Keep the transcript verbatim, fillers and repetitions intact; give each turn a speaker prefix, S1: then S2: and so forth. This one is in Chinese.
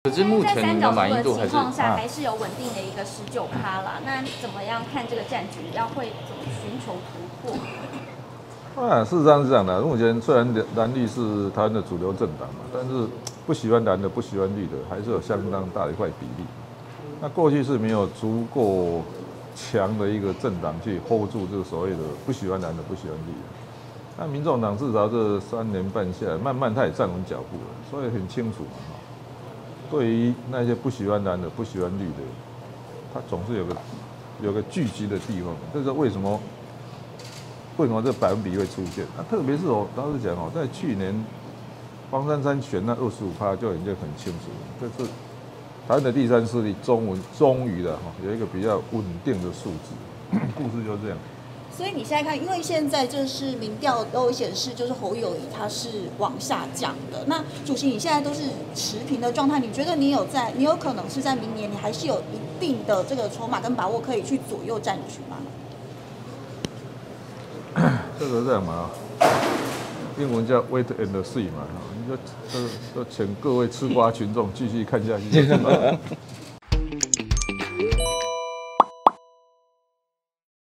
S1: 可是目前你的满意度还是
S2: 在三角洲的情况下，还是有稳定的一个十九趴啦。那怎么样看这个战局？要会怎么寻求突破？
S3: 啊，事实上是这样的。目前虽然蓝绿是台湾的主流政党嘛，但是不喜欢蓝的、不喜欢绿的，还是有相当大的一块比例。那过去是没有足够强的一个政党去 hold 住这个所谓的不喜欢蓝的、不喜欢绿的。那民众党至少这三年半下来，慢慢他也站稳脚步了，所以很清楚嘛。对于那些不喜欢蓝的、不喜欢绿的，他总是有个有个聚集的地方。这是为什么？为什么这百分比会出现？啊，特别是我老实讲哦，在去年黄珊珊选那二十五趴就已经很清楚了，这是台湾的第三势力中文终于的哈有一个比较稳定的数字，故事就是这样。
S4: 所以你现在看，因为现在这是民调都有显示，就是侯友宜他是往下降的。那主席，你现在都是持平的状态，你觉得你有在，你有可能是在明年，你还是有一定的这个筹码跟把握，可以去左右战局吗？
S3: 这个是这样嘛，英文叫 wait and see 嘛，你就就就请各位吃瓜群众继续看下去。